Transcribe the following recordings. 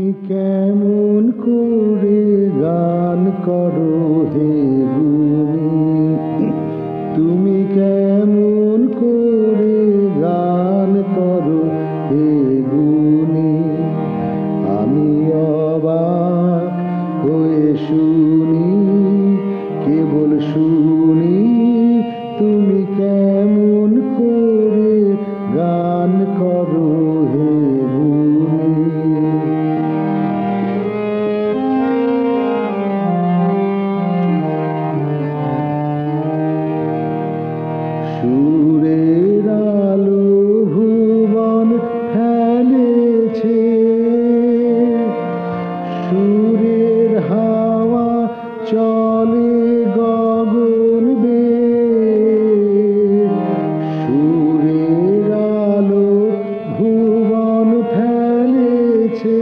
কেমন করে গান করো হে গুণী, তুমি কেমন করে গান করো হে গুণী। আমি অবাক হয়ে শুনি, কেবল শুনি, তুমি কেমন করে গান করো হে গুণী। সুরের আলো ভুবন ফেলেছে, সুরের হাওয়া চলে গগন বেয়ে। সুরের আলো ভুবন ফেলেছে,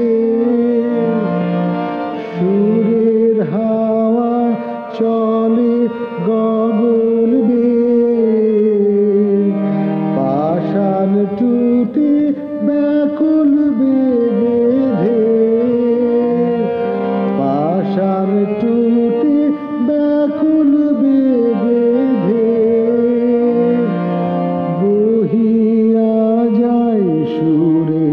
সুরের হাওয়া চলে গগন বেয়ে। পাষাণ টুটি ব্যাকুল বেগে, পাষাণ টুটি ব্যাকুল বেগে, বহিয়া যায় সুরে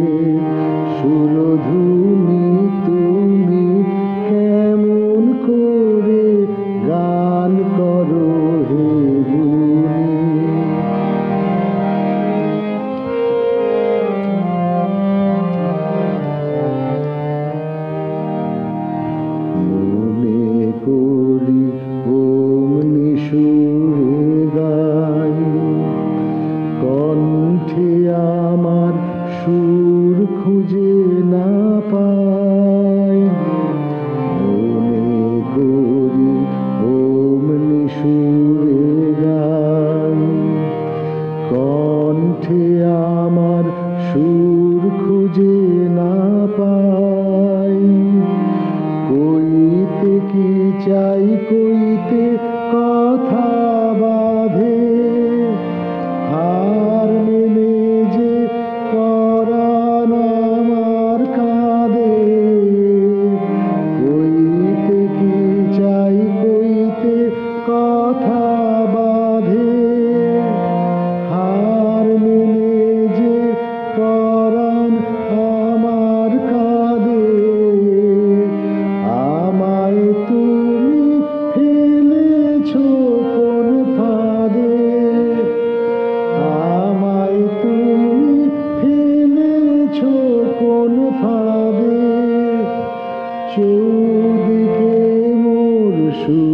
সুরধুনী। তুমি কেমন করে গান করো হে গুণী। মনে করি অমনি সুরে গাই, কণ্ঠে আমার সুর খুঁজে না পাই। মনে করি অমনি সুরে গাই, কণ্ঠে আমার সুর খুঁজে না পাই। কইতে কি চাই, কইতে কথা বাঁধে, হার মেনে যে পরাণ আমার কাঁদে। কইতে কি চাই, কইতে কথা বাঁধে, হার মেনে যে পরাণ আমার কাঁদে। আমায় তুমি ফেলেছ কোন ফাঁদে, আমায় তুমি ফেলেছ কোন ফাঁদে। চৌদিকে মোর